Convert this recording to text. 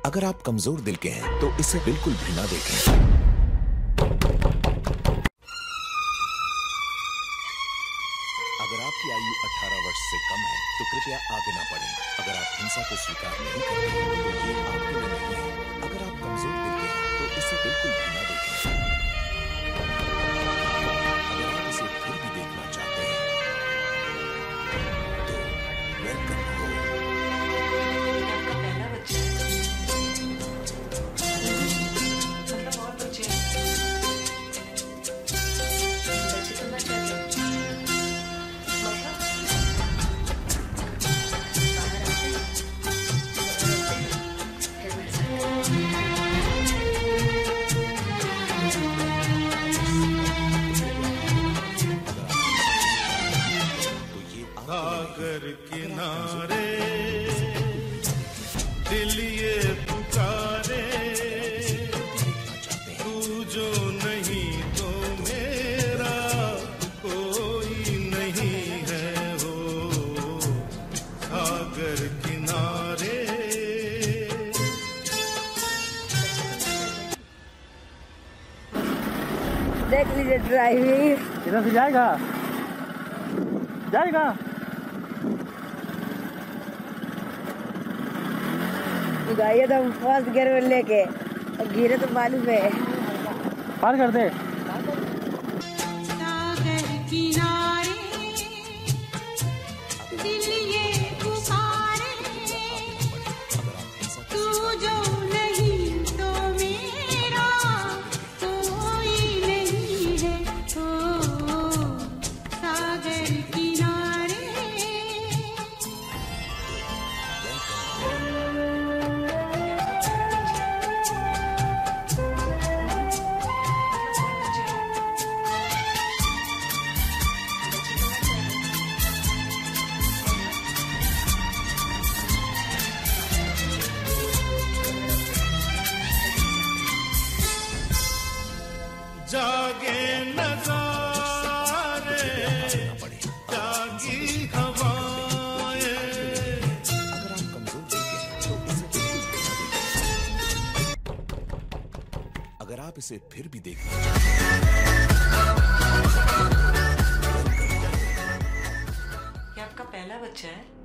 अगर आप कमजोर दिल के हैं तो इसे बिल्कुल भी ना देखें। अगर आपकी आयु 18 वर्ष से कम है तो कृपया आगे ना बढ़ें। अगर आप हिंसा को स्वीकार नहीं करते तो ये आपके लिए नहीं है। अगर आप कमजोर दिल के हैं तो इसे बिल्कुल भी ना देखें। अगर आप इसे फिर भी देखना चाहते हैं तो वेलकम हो। सागर किनारे दिल ये पुकारे, तू जो नहीं तो मेरा कोई नहीं है हो। सागर किनारे देख लीजिए ड्राइविंग इधर से जाएगा गाइए तो हम फर्स्ट गियर में लेके गिरे तो बालू पे पार कर दे। सागर किनारे दिल ये पुकारे, तू जो नहीं तो मेरा कोई नहीं है हो। सागर किनारे जागे नजारे, जागी हवाएं। अगर आप कमजोर दिल के हैं तो इसे बिल्कुल भी ना देखें। अगर आप इसे फिर भी देखना चाहते हैं क्या आपका पहला बच्चा है?